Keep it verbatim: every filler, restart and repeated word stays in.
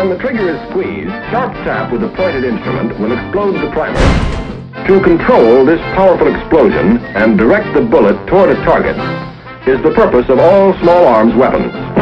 When the trigger is squeezed, sharp tap with a pointed instrument will explode the primer. To control this powerful explosion and direct the bullet toward a target is the purpose of all small arms weapons.